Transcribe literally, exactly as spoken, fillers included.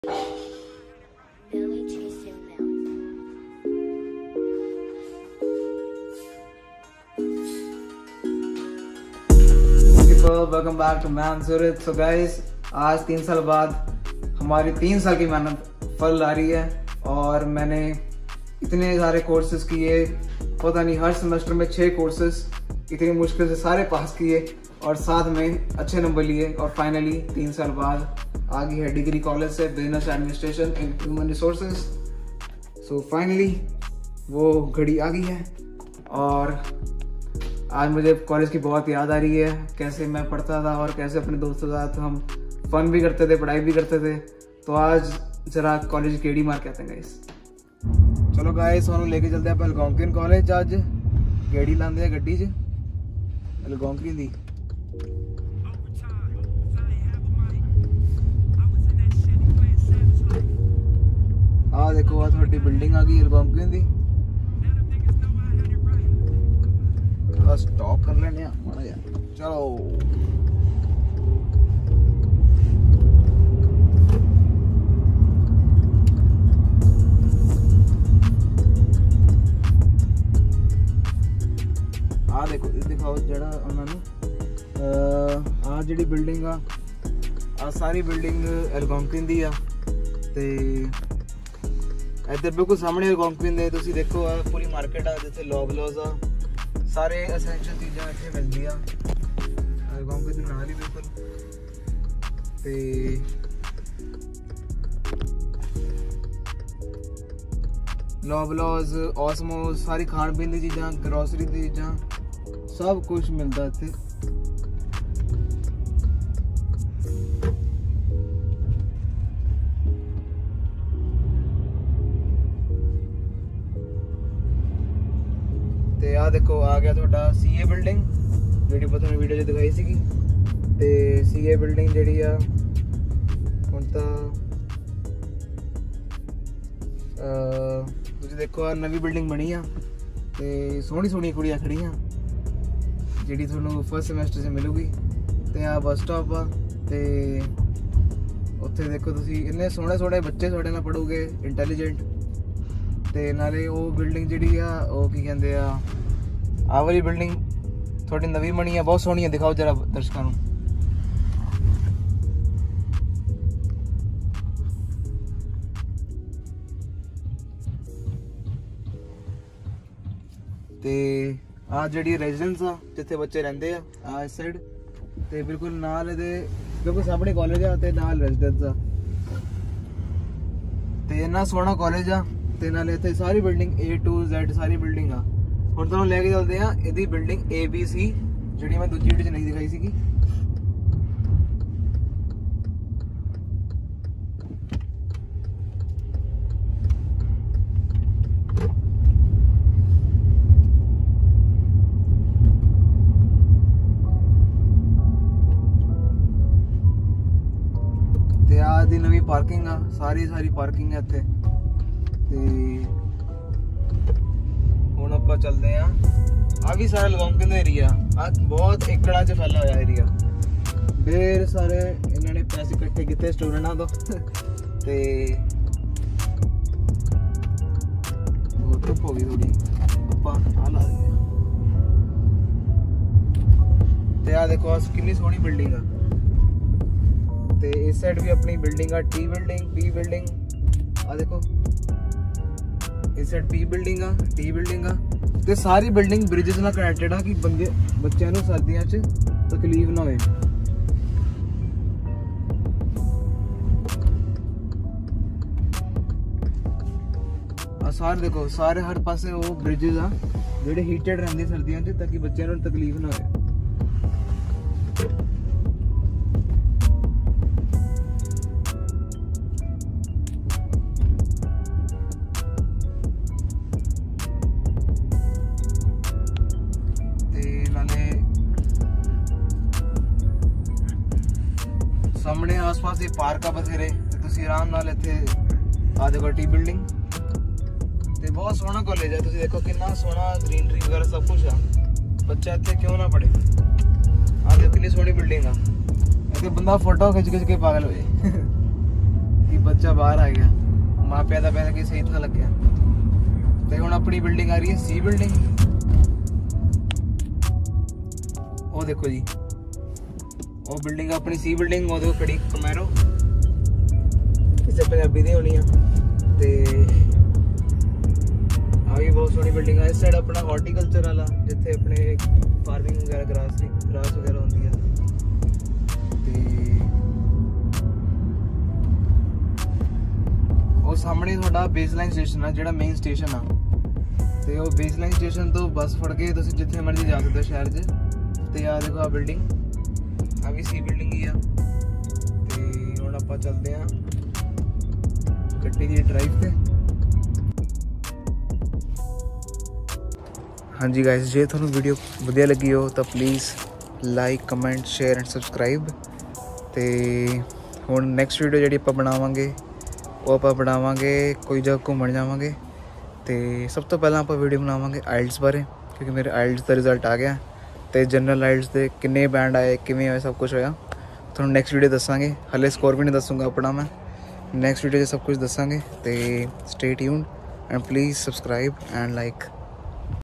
Welcome back to man Suraj. So guys, आज तीन साल बाद हमारी तीन साल की मेहनत फल आ रही है और मैंने इतने सारे कोर्सेज किए, पता नहीं हर सेमेस्टर में छह कोर्सेज इतनी मुश्किल से सारे पास किए और साथ में अच्छे नंबर लिए और फाइनली तीन साल बाद आ गई है डिग्री कॉलेज से business administration in human resources. So finally वो घड़ी आ गई है और आज मुझे कॉलेज की बहुत याद आ रही है, कैसे मैं पढ़ता था और कैसे अपने दोस्तों के साथ हम फन भी करते थे, पढ़ाई भी करते थे। तो आज जरा कॉलेज गेड़ी मार के आते हैं गाइस। चलो गाइस, हम लेके चलते हैं एल्गोंक्विन कॉलेज। आज गेड़ी लाते हैं गड्डी च एल्गोंक्विन दी। आ देखो, आ थोड़ी बिल्डिंग आ गई एल्गोंक्विन दी। स्टॉप कर लेने माड़ा यार। चलो आ देखो, दिखाओ जड़ा उन्होंने आ जी बिल्डिंग आ आ सारी बिल्डिंग एल्गोंक्विन दी आ ते इधर बिल्कुल सामने एल्गोंक्विन दे तुसी देखो आ पूरी मार्केट आ जिथे लॉबलॉज आ सारे एसेंशियल चीज़ां इत्थे मिलदियां एल्गोंक्विन दे नाल ही बिल्कुल। ते लॉबलॉज, ऑसमोस, सारी खाण पीण दी चीज़ां, ग्रोसरी दी चीज़ां, सब कुछ मिलदा इत्थे। ते आ देखो आ गया थोड़ा सीए बिल्डिंग जी पता नहीं वीडियो दिखाई सी। ते सीए बिल्डिंग जी आ हुण तां तुसीं देखो आ नवी बिल्डिंग बनी आ ते सोहनी सोहनी कुड़ियां खड़ियां जी थोनों फर्स्ट सेमेस्टर से मिलूगी। ते आ बस स्टॉप आ ते उत्थे देखो तुसीं इन्ने सोहने सोहने बच्चे थोड़े नाल पढ़ोगे, इंटैलीजेंट। ते नाले वो बिल्डिंग जी आ वो की कहते आ आ वाली बिल्डिंग थोड़ी नवी बनी है, बहुत सोहनी है। दिखाओ जरा दर्शकों को। ते आ जी रेजिडेंस आ जिथे बच्चे रहंदे आ आ इस साइड ते बिल्कुल नाल इहदे बिल्कुल सामने कॉलेज आ ते नाल रेजिडेंस आ ते इन्ना सोहना कॉलेज आ ते नाले इत्थे सारी बिल्डिंग ए टू ज़ेड सारी बिल्डिंग आ। हुण तुहानूं लैके चलदे आ इहदी बिल्डिंग ए बी सी जिहड़ी मैं दूजी वीडियो च नहीं दिखाई सीगी। ते आ दी नवी पार्किंग आ, सारी सारी पार्किंग है इत्थे। ते ਹੁਣ ਆਪਾਂ ਚੱਲਦੇ ਆ ਆ ਵੀ ਸਾਰਾ ਐਲਗੋਂक्विन ਦਾ ਏਰੀਆ ਆ ਬਹੁਤ ਏਕੜਾਂ 'ਚ ਫੈਲਾ ਹੋਇਆ ਏਰੀਆ। ਢੇਰ ਸਾਰੇ ਇਹਨਾਂ ਨੇ ਪੈਸੇ ਇਕੱਠੇ ਕੀਤੇ ਸਟੂਡੈਂਟਾਂ ਤੋਂ ਤੇ ਉਹ ਧੁੱਪ ਹੋ ਗਈ ਥੋੜੀ, ਆਪਾਂ ਆ ਲਾ ਦਿੰਦੇ ਆ। ਤੇ ਆ ਦੇਖੋ ਕਿੰਨੀ ਸੋਹਣੀ ਬਿਲਡਿੰਗ ਆ ਤੇ ਇਸ ਸਾਈਡ ਵੀ ਆਪਣੀ ਬਿਲਡਿੰਗ ਆ, ਟੀ ਬਿਲਡਿੰਗ, ਪੀ ਬਿਲਡਿੰਗ। ਆ ਦੇਖੋ इस साइड पी बिल्डिंग आ, टी बिल्डिंग आ ते सारी बिल्डिंग ब्रिजेस नाल कनेक्टेड आ कि बंदे बच्चों नूं सर्दियां च तकलीफ ना होए। आ सारे देखो सारे हर पासे वो ब्रिजेस आ जेडे हीटेड रहंदे सर्दियां च ताकि बच्चों नूं तकलीफ ना होए। सामने आस पास ये पार्क आ बथेरे तुसी आराम नाल इत्थे आ देखो टी बिल्डिंग ते बहुत सोहना कॉलेज है। तुसी देखो कितना सोहना ग्रीनरी वगैरह सब कुछ है। बच्चा इत्थे क्यों ना पढ़े। आ देखो कितनी सोहनी बिल्डिंग आ। इत्थे बंदा फोटो खिच खिच के पागल हो जाए कि बच्चा बाहर आ गया, मापिया का पैसा कि सही था लग गया। तो हुण अपनी बिल्डिंग आ रही है सी बिल्डिंग। वो देखो जी, वो बिल्डिंग अपनी सी बिल्डिंग, वो देखो खड़ी कमैरो, किसी पंजाबी दी होनी है। आ भी बहुत सोहनी बिल्डिंग है। इस साइड अपना हॉर्टिकल्चर वाला, जिथे अपने फार्मिंग वगैरह ग्रास ग्रास वगैरह होंगी है। वो सामने थोड़ा बेसलाइन स्टेशन है, जो मेन स्टेशन आ। तो वो बेसलाइन स्टेशन तो बस फड़ के तुम जिथे मर्जी जा सकते हो शहर च। तो आ देखो आ बिल्डिंग, आ भी सी बिल्डिंग ही आ। तो हुण आपां चलते हैं गड्डी की ड्राइव पे। हाँ जी गाइस, जे थोड़ा वीडियो वधिया लगी हो तो please like comment share and subscribe. तो हुण नैक्सट वीडियो जी आप बनावांगे वो आप बनावांगे कोई जगह घूमन जावांगे। तो सब तो पहला आप वीडियो बनावांगे आइल्स बारे, क्योंकि मेरे आइल्स का रिजल्ट आ गया। तो जनरल आइल्स के किन्ने बैंड आए, किमें होए, सब कुछ होया थोड़ा नैक्सट वीडियो दसांगे। हले स्कोर भी नहीं दसूँगा अपना, मैं नैक्सट वीडियो सब कुछ दसांगे। तो stay tuned and please subscribe and like.